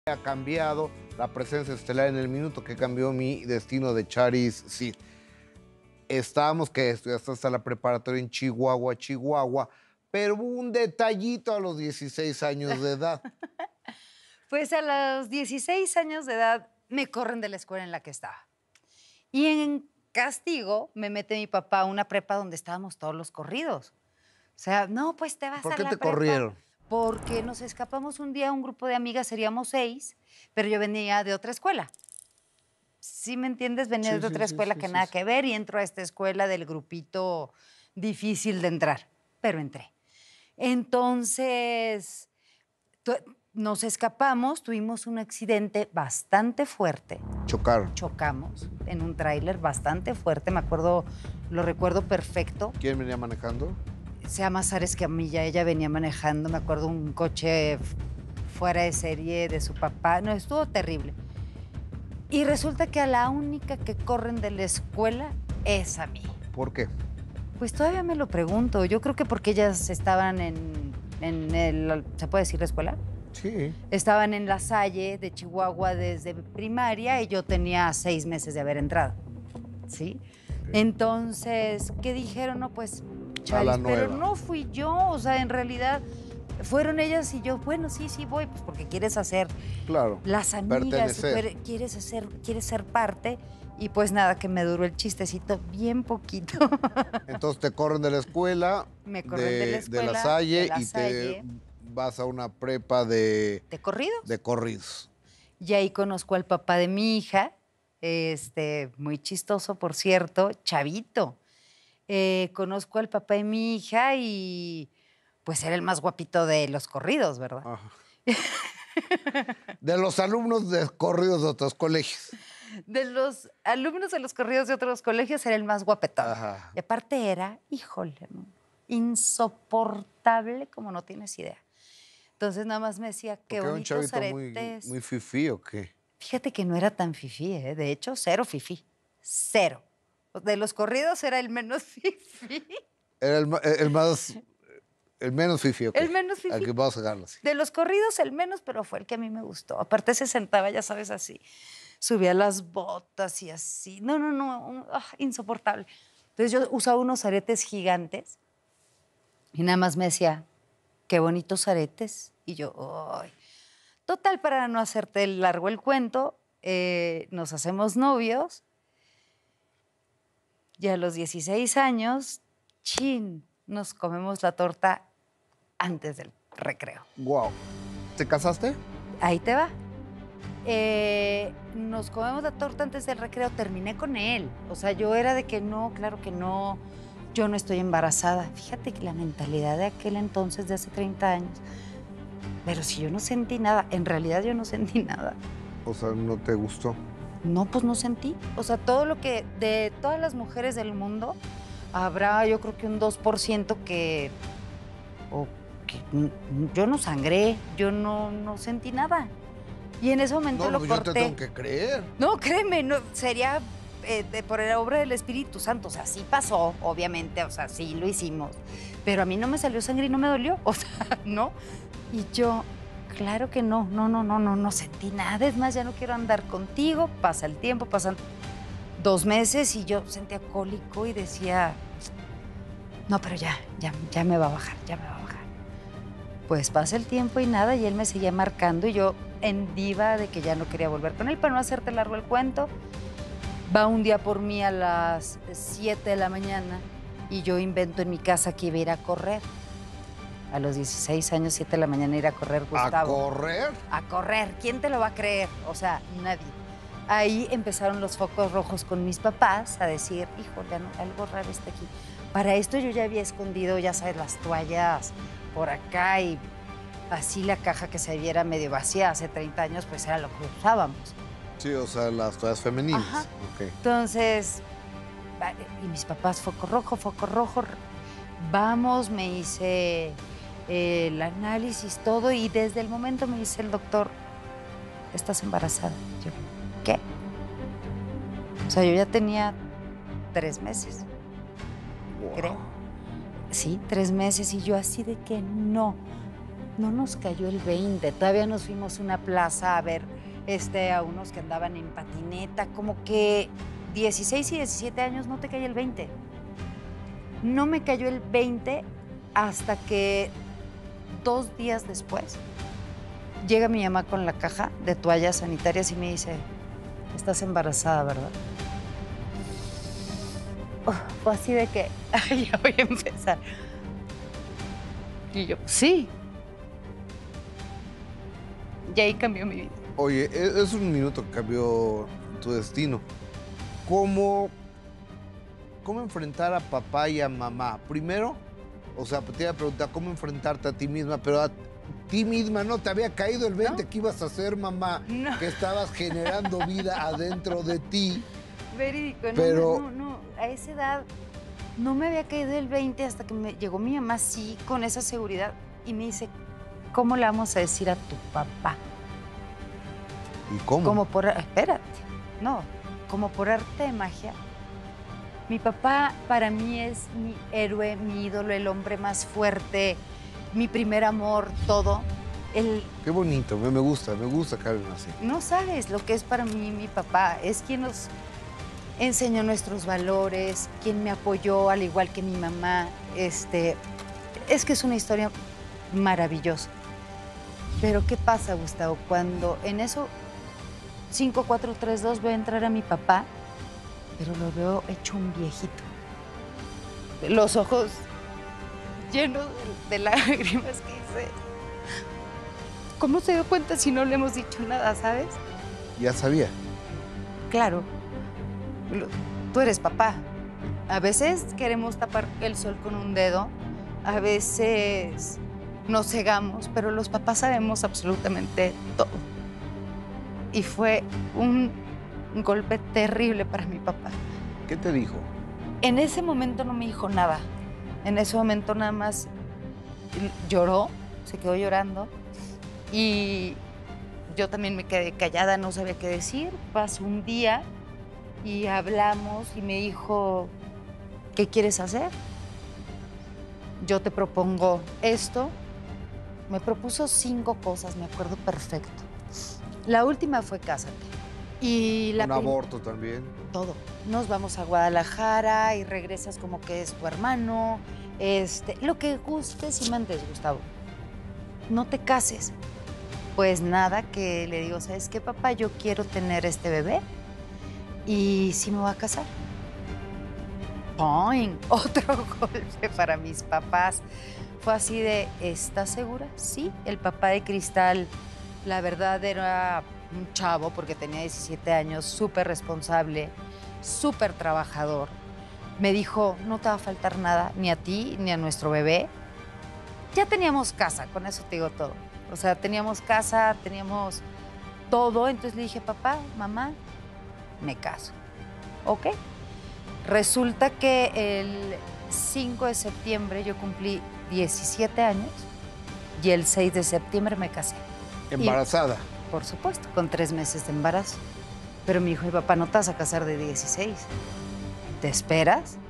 ha cambiado la presencia estelar en el minuto que cambió mi destino de Charis. Sí, estábamos que estudiaste hasta la preparatoria en Chihuahua, Chihuahua, pero hubo un detallito a los 16 años de edad. Pues a los 16 años de edad me corren de la escuela en la que estaba. Y en castigo me mete mi papá a una prepa donde estábamos todos los corridos. O sea, no, pues te vas ¿Por a qué la te prepa. corrieron? Porque nos escapamos un día, un grupo de amigas, seríamos 6, pero yo venía de otra escuela. ¿Sí me entiendes? Venía de otra escuela que nada que ver y entro a esta escuela del grupito difícil de entrar, pero entré. Entonces, tu- nos escapamos, tuvimos un accidente bastante fuerte. Chocaron. Chocamos en un tráiler bastante fuerte, me acuerdo, lo recuerdo perfecto. ¿Quién venía manejando? Se llama Sara Escamilla, ella venía manejando, me acuerdo un coche fuera de serie de su papá, no, estuvo terrible. Y resulta que a la única que corren de la escuela es a mí. ¿Por qué? Pues todavía me lo pregunto, yo creo que porque ellas estaban en el, ¿se puede decir la escuela? Sí. Estaban en La Salle de Chihuahua desde primaria y yo tenía 6 meses de haber entrado, ¿sí? Entonces, ¿qué dijeron? No, pues, A la Charis, pero nueva. no fui yo, o sea, en realidad fueron ellas y yo, bueno, sí, sí voy, pues porque quieres hacer Claro. las amigas, y Pertenecer. quieres ser parte, y pues nada, que me duró el chistecito bien poquito. Entonces te corren de la escuela, Me corren de la de escuela, La Salle, de La y te Salle. vas a una prepa de ¿De corridos? corridos. Y ahí conozco al papá de mi hija, muy chistoso, por cierto, chavito. Conozco al papá de mi hija y pues era el más guapito de los corridos, ¿verdad? Ajá. De los alumnos de corridos de otros colegios. De los alumnos de los corridos de otros colegios era el más guapetón. Ajá. Y aparte era, híjole, ¿no? Insoportable como no tienes idea. Entonces nada más me decía, qué Porque era un bonitos chavito muy, aretes. muy fifí, ¿o qué? Fíjate que no era tan fifí, ¿eh? De hecho, cero fifí. Cero. De los corridos era el menos fifí. Era el menos fifí, ¿o qué? El menos fifí. Al que vamos a sacarlo así. De los corridos el menos, pero fue el que a mí me gustó. Aparte se sentaba, ya sabes, así. Subía las botas y así. No, no, no, insoportable. Entonces yo usaba unos aretes gigantes y nada más me decía, qué bonitos aretes. Y yo, ¡ay! Total, para no hacerte largo el cuento, nos hacemos novios y a los 16 años, chin, nos comemos la torta antes del recreo. Wow. ¿Te casaste? Ahí te va. Nos comemos la torta antes del recreo, terminé con él. O sea, yo era de que no, claro que no, yo no estoy embarazada. Fíjate que la mentalidad de aquel entonces, de hace 30 años, pero si yo no sentí nada, en realidad yo no sentí nada. O sea, ¿no te gustó? No, pues no sentí. O sea, todo lo que, de todas las mujeres del mundo, habrá yo creo que un 2% que, yo no sangré, yo no sentí nada. Y en ese momento No, lo pues yo te corté. tengo que creer. No, créeme, no, sería por la obra del Espíritu Santo. O sea, sí pasó, obviamente, o sea, sí lo hicimos. Pero a mí no me salió sangre y no me dolió, o sea, ¿no? Y yo, claro que no sentí nada. Es más, ya no quiero andar contigo. Pasa el tiempo, pasan 2 meses y yo sentía cólico y decía, no, pero ya me va a bajar, ya me va a bajar. Pues pasa el tiempo y nada, y él me seguía marcando y yo en diva de que ya no quería volver con él. Para no hacerte largo el cuento, va un día por mí a las 7 de la mañana y yo invento en mi casa que iba a ir a correr. A los 16 años, 7 de la mañana, ir a correr, Gustavo. ¿A correr? A correr. ¿Quién te lo va a creer? O sea, nadie. Ahí empezaron los focos rojos con mis papás a decir, híjole, algo raro está aquí. Para esto yo ya había escondido, ya sabes, las toallas por acá y así la caja que se viera medio vacía hace 30 años, pues era lo que usábamos. Sí, o sea, las toallas femeninas. Ajá. Ok. Entonces, y mis papás, foco rojo, vamos, me hice el análisis, todo, y desde el momento me dice el doctor, estás embarazada. Yo, ¿qué? O sea, yo ya tenía 3 meses, Wow. creo. Sí, 3 meses, y yo así de que no. no nos cayó el 20. Todavía nos fuimos a una plaza a ver a unos que andaban en patineta. Como que 16 y 17 años no te cae el 20. No me cayó el 20 hasta que 2 días después llega mi mamá con la caja de toallas sanitarias y me dice, estás embarazada, ¿verdad? Fue así de que, ay, ya voy a empezar. Y yo, sí. Y ahí cambió mi vida. Oye, es un minuto que cambió tu destino. ¿Cómo enfrentar a papá y a mamá? Primero, o sea, te iba a preguntar cómo enfrentarte a ti misma, pero a ti misma no te había caído el 20 ¿No? que ibas a ser mamá, No. que estabas generando vida adentro de ti. Verídico, Pero- no, a esa edad no me había caído el 20 hasta que me llegó mi mamá, sí, con esa seguridad, y me dice, ¿cómo le vamos a decir a tu papá? ¿Y cómo? Como por, espérate, no, como por arte de magia. Mi papá para mí es mi héroe, mi ídolo, el hombre más fuerte, mi primer amor, todo. Qué bonito, me gusta que hablen así. No sabes lo que es para mí mi papá. Es quien nos enseñó nuestros valores, quien me apoyó al igual que mi mamá. Es que es una historia maravillosa. Pero ¿qué pasa, Gustavo? Cuando en eso 5, 4, 3, 2 veo entrar a mi papá, pero lo veo hecho un viejito. Los ojos llenos de lágrimas que dice, ¿cómo se dio cuenta si no le hemos dicho nada, sabes? Ya sabía. Claro, tú eres papá. A veces queremos tapar el sol con un dedo, a veces nos cegamos, pero los papás sabemos absolutamente todo. Y fue un golpe terrible para mi papá. ¿Qué te dijo? En ese momento no me dijo nada. En ese momento nada más lloró, se quedó llorando. Y yo también me quedé callada, no sabía qué decir. Pasó un día y hablamos y me dijo, ¿qué quieres hacer? Yo te propongo esto. Me propuso 5 cosas, me acuerdo perfecto. La última fue cásate. Y Un aborto también. todo. Nos vamos a Guadalajara y regresas como que es tu hermano. Lo que gustes y mandes, Gustavo. No te cases. Pues nada, que le digo, ¿sabes qué, papá? Yo quiero tener este bebé y sí me voy a casar. ¡Poing! Otro golpe para mis papás. Fue así de, ¿estás segura? Sí, el papá de Cristal, la verdad era un chavo porque tenía 17 años, súper responsable, súper trabajador. Me dijo, no te va a faltar nada, ni a ti, ni a nuestro bebé. Ya teníamos casa, con eso te digo todo. O sea, teníamos casa, teníamos todo. Entonces le dije, papá, mamá, me caso. ¿Ok? Resulta que el 5 de septiembre yo cumplí 17 años y el 6 de septiembre me casé. Embarazada. Por supuesto, con 3 meses de embarazo. Pero me dijo, papá, no te vas a casar de 16. ¿Te esperas?